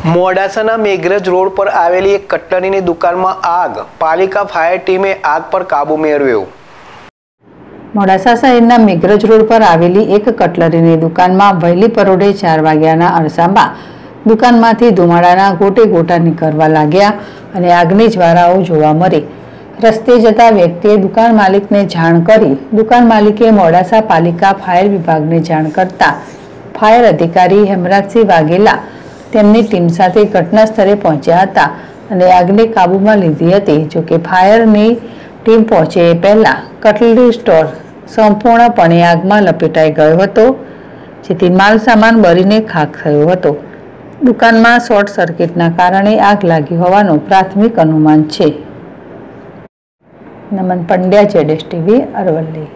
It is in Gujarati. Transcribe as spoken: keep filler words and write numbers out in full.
મોડાસાના મેઘરજ રોડ પર આવેલી એક કટલરીની દુકાનમાં આગ, પાલિકા ફાયર ટીમે આગ પર કાબુ મેળવ્યો। મોડાસા શહેરના મેઘરજ રોડ પર આવેલી એક કટલરીની દુકાનમાં વહેલી પરોઢે ચાર વાગ્યાના અરસામાં દુકાનમાંથી ધુમાડાના ગોટે ગોટા નીકળવા લાગ્યા અને આગની જ્વાળાઓ જોવા મળી। રસ્તે જતા વ્યક્તિએ દુકાન માલિકને જાણ કરી દુકાન માલિકે મોડાસા પાલિકા ફાયર વિભાગને જાણ કરતા ફાયર અધિકારી હેમરાજસિંહ વાઘેલા તેમની ટીમ સાથે ઘટના સ્થળે પહોંચ્યા હતા અને આગને કાબૂમાં લીધી હતી। જો કે ફાયરની ટીમ પહોંચે એ પહેલા કટલરી સ્ટોર સંપૂર્ણપણે આગમાં લપેટાઈ ગયો હતો, જેથી માલ સામાન બળીને ખાખ થયો હતો। દુકાનમાં શોર્ટ સર્કિટના કારણે આગ લાગી હોવાનું પ્રાથમિક અનુમાન છે। નમન પંડ્યા, જેડેશ ટીવી, અરવલ્લી।